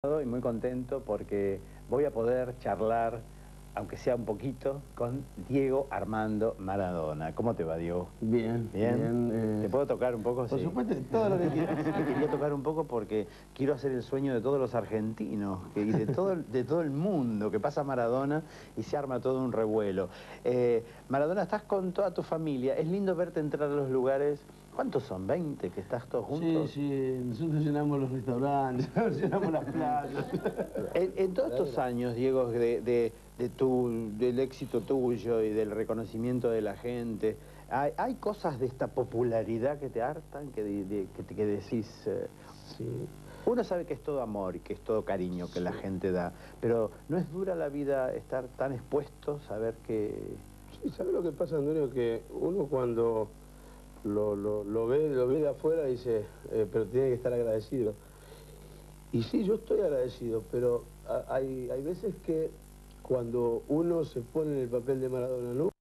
Y muy contento porque voy a poder charlar, aunque sea un poquito, con Diego Armando Maradona. ¿Cómo te va, Diego? Bien, ¿Bien? bien. ¿Te puedo tocar un poco? Por Sí. supuesto, todo lo que quieras. Te quería tocar un poco porque quiero hacer el sueño de todos los argentinos y de todo el mundo, que pasa Maradona y se arma todo un revuelo. Maradona, estás con toda tu familia. Es lindo verte entrar a los lugares. ¿Cuántos son? ¿20 que estás todos juntos? Sí, nosotros llenamos los restaurantes, llenamos las playas. En todos estos años, Diego, del éxito tuyo y del reconocimiento de la gente, ¿hay cosas de esta popularidad que te hartan, que decís? Sí. Uno sabe que es todo amor y que es todo cariño que la gente da, pero ¿no es dura la vida estar tan expuesto, saber que...? Sí, ¿sabes lo que pasa, Antonio? Que uno cuando lo ve de afuera dice, pero tiene que estar agradecido. Y sí, yo estoy agradecido, pero hay veces que cuando uno se pone en el papel de Maradona, ¿no?